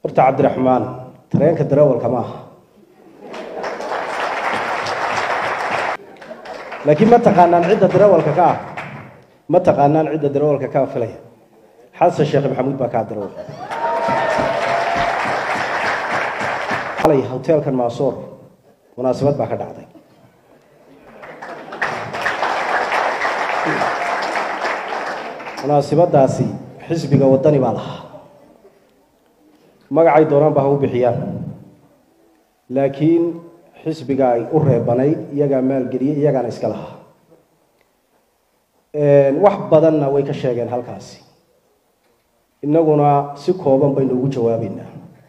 horta Cabdiraxmaan tareenka darawalka ma aha laakiin ma taqaanaan cidda darawalka ka ah ma taqaanaan cidda darawalka ka filaya xasan sheekh maxamuud baa ka darawal xalay hotelkan Maasoor munaasabad baa ka dhacday munaasabadaasi xisbiga wadani baa lahaa magacay doonaan baa u bixiyaan laakiin xisbiga ay u reebanay iyaga maalgeliye iyagana iska lahaa wax badanna way ka sheegeen halkaasi inaguna si kooban baynu ugu jawaabaynaa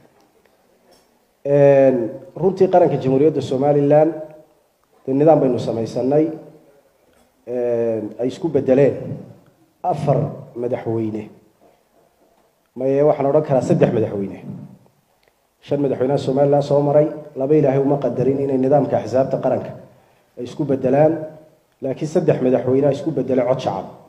runtii qaranka jamhuuriyadda Soomaaliland nidaam baynu samaysanay ay isku bedeleen afar madaxweyne ma waxaan oran karaa saddex madaxweyne shan madaxweynaha Soomaaliland soo maray laba ilaahay uma qadarin inay nidaamka xisaabta qaranka ay isku bedelaan laakiin saddex madaxweyne isku bedelay cod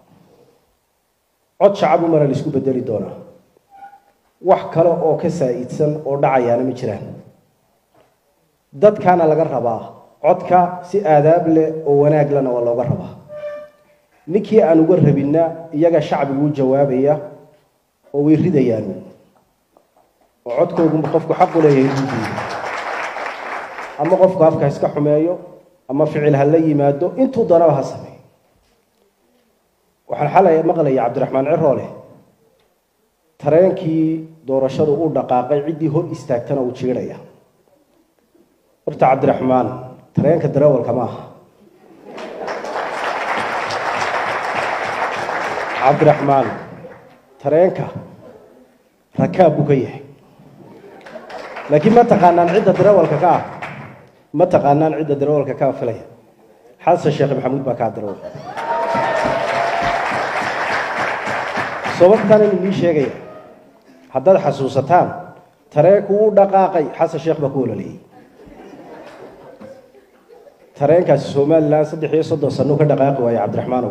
shacab umar la isku bedeli doona wax kale oo ka saaidsan oo dhacayana ma jiraan dadkana laga rabaa codka si aadaab leh oo wanaag leh oo looga rabaa ninkii aan uga rabina iyaga shacbigu jawaabaya oo way ridayaan oo codkoodu qofku xaq u leeyahay ama qofku afka iska xumeeyo ama ficil hal la yimaado intuu doonaba ha sameeyo waxaan xalay maqlay Cabdiraxmaan Ciroole tareenkii doorashadu u dhaqaaqay cidii hor istaagtana uu jiiraya horta Cabdiraxmaan tareenka darawalka ma aha Cabdiraxmaan tareenka rakaab uu ka yahay laakiin ma taqaanaan cidda darawalka ka ah ma taqaanaan cidda darawalka ka filaya xasan sheekh maxamuud baa ka darawal sababtan inuu sheegay haddaad xasuusataan tareenku uu dhaqaaqay xasan sheekh baa ku walaalay tareenkaasi Soomaaliland 3 sano ka dhaqaaqay way Cabdiraxmaan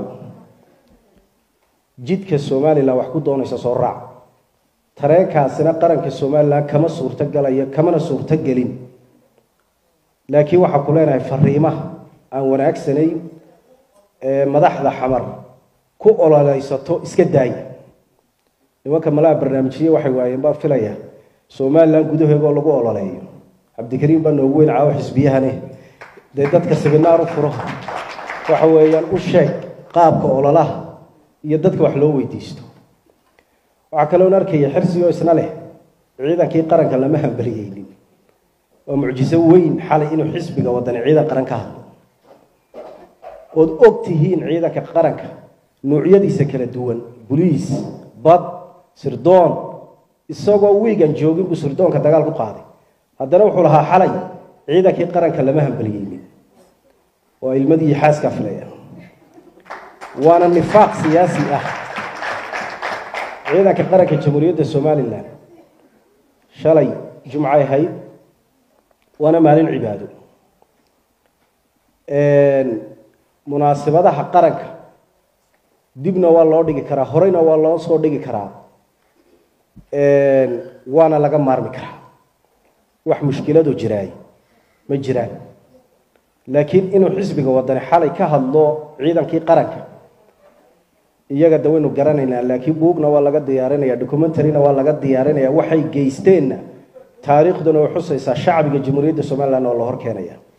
jidka Soomaaliland wax ku doonaysa soo raac tareenkaasina qaranka Soomaaliland kama suurta galaya kamana suurta galin laakiin waxa ku leenahay fariimaha aan wanaagsanay madaxda xamar ku ololeysato iska daay nimanka malaa barnaamijyo waxay waayeen baa filaya Soomaaliland gudaheega lagu ololeeyo Cabdikariim baa noogu weyn caawa xisbiyahane dadka sibinaar u furo waxa weeyaan u sheeg qaabka ololaha iyo dadka wax loo weydiisto waxa kale oo arkay xirsi oo isna leh ciidankii qaranka lama hambaliyeen oo mucjiso weyn xalay inuu xisbiga wadani ciidan qaran ka hadlo oo ogtihiin ciidanka qaranka noocyadiisa kala duwan booliis bad sirdoon isagoo wiigan joogin buu sirdoonka dagaal ku qaaday haddana wuxuu lahaa xalay ciidankii qaranka lama hambaliyeen oo ilmadii xaaska filaya وانا نفاق سياسي عيدك قرك الجمهورية الصومالية شلي جمعة هاي وانا مالين عباده مناسبة حقرك دبنا والله دقي كرا هرينا والله صور دقي كرا وانا لقى مارمي كرا وح مشكلة دو جراي مجران لكن إنه حزبك وضعني حالي كهالله عيدا كي قرك iyaga dawaynu garanayna laakiin buugna waa laga diyaarinaya documentary-na waa laga diyaarinaya waxay geysteen taariikhduna oo xusaysa shacbiga jamhuuriyadda Soomaaliland oo la hor keenaya